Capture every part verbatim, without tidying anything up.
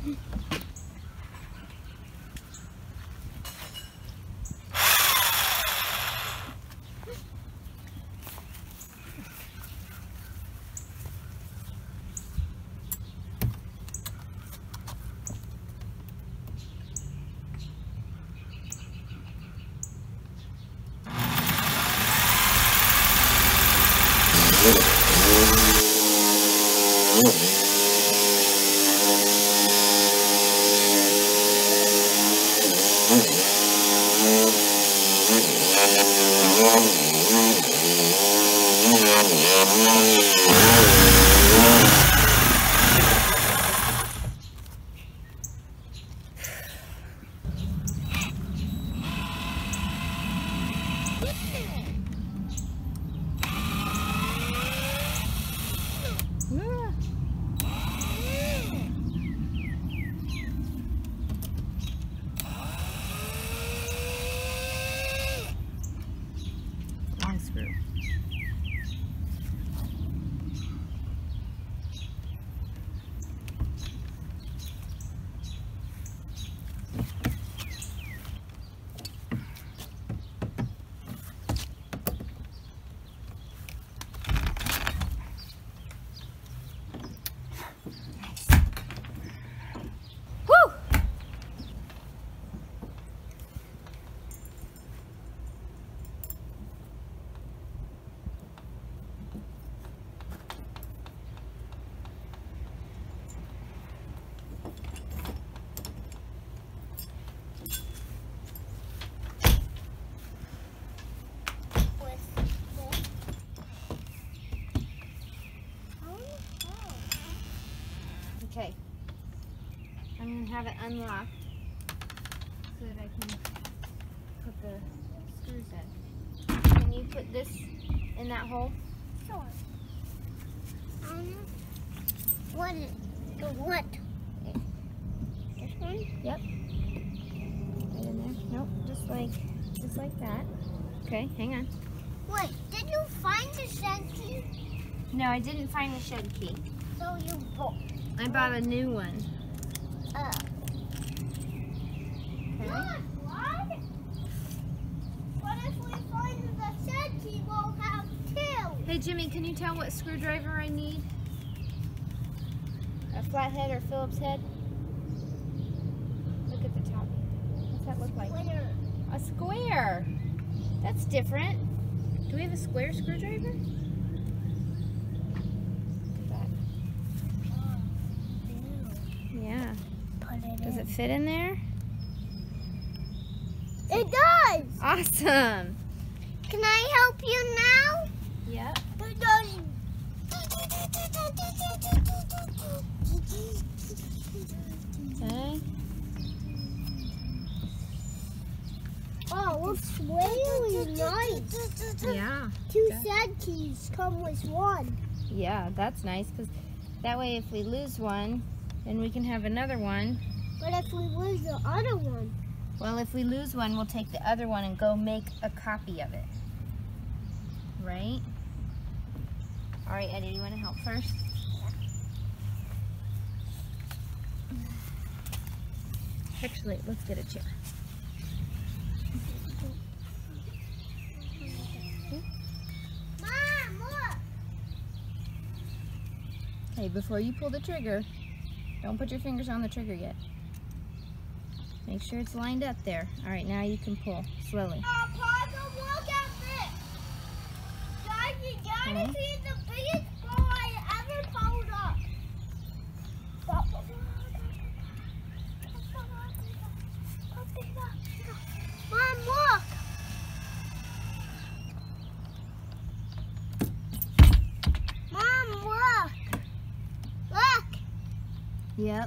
Long screw. Okay, I'm going to have it unlocked so that I can put the screws in. Can you put this in that hole? Sure. Um, what is, the what? This one? Yep. Right in there. Nope, just like, just like that. Okay, hang on. Wait, did you find the shed key? No, I didn't find the shed key. So you bought. I bought a new one. Uh. Okay. Look, what? What if we find the shed key? We'll have two. Hey Jimmy, can you tell what screwdriver I need? A flathead or Phillips head? Look at the top. What's that look like? Square. A square. That's different. Do we have a square screwdriver? Yeah. Put it Does in. it fit in there? It does. Awesome. Can I help you now? Yep. It does. Okay. Oh, looks really nice. Yeah. Two Okay. shed keys come with one. Yeah, that's nice because that way if we lose one, then we can have another one. But if we lose the other one? Well, if we lose one, we'll take the other one and go make a copy of it. Right? All right, Eddie, you want to help first? Actually, let's get a chair. Mom, look. Hey, before you pull the trigger, don't put your fingers on the trigger yet. Make sure it's lined up there. All right, now you can pull slowly. Uh, Papa, look at this. Guys, you gotta Okay. see the biggest ball I ever pulled up. Mom, look. Mom, look. Look. Yep.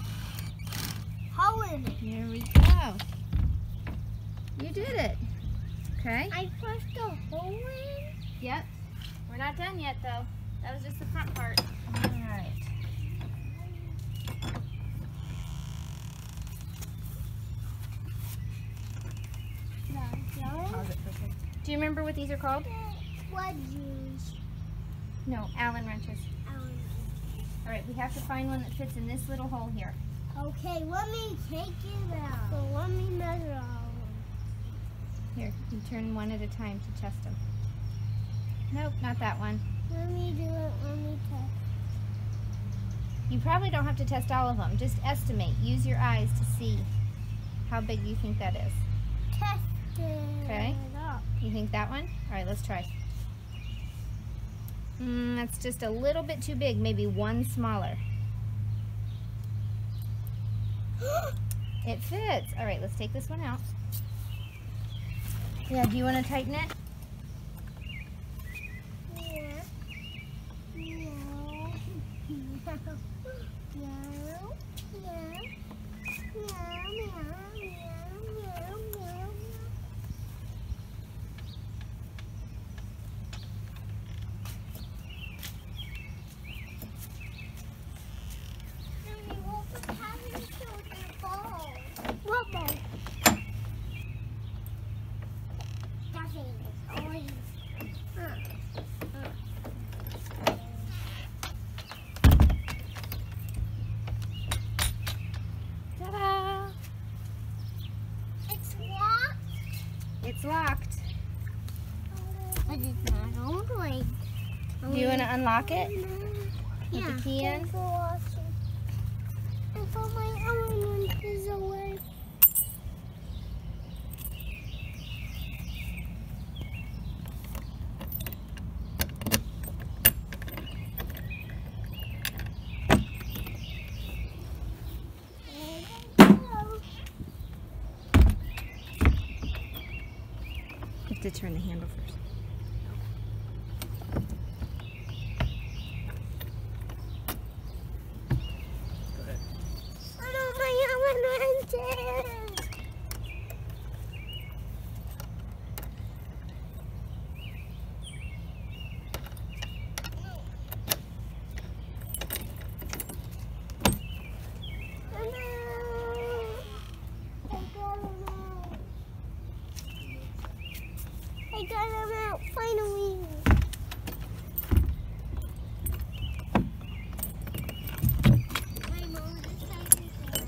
Hole in it. Here we go. You did it. Okay. I pushed a hole in. Yep. We're not done yet, though. That was just the front part. All right. Pause it for a second. Do you remember what these are called? Wedges. No, Allen wrenches. All right, we have to find one that fits in this little hole here. Okay, let me take it out. So let me measure all of them. Here, you turn one at a time to test them. Nope, not that one. Let me do it. Let me test. You probably don't have to test all of them. Just estimate. Use your eyes to see how big you think that is. Test it Okay. up. You think that one? All right, let's try. Mm, that's just a little bit too big. Maybe one smaller. It fits. All right, let's take this one out. Yeah, do you want to tighten it? Yeah. No. No. No. No. What ball? That's it. Oh, yeah. Ta-da! It's locked. It's locked. But it's not open. Do you want to unlock it? Yeah. With the key in? I thought my element is away. You have to turn the handle first. Go ahead. I don't my element is. I got him out, finally. My mom decided to.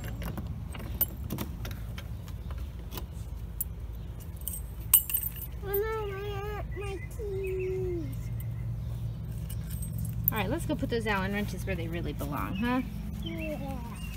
Oh no, my, my keys. All right, let's go put those Allen wrenches where they really belong, huh? Yeah.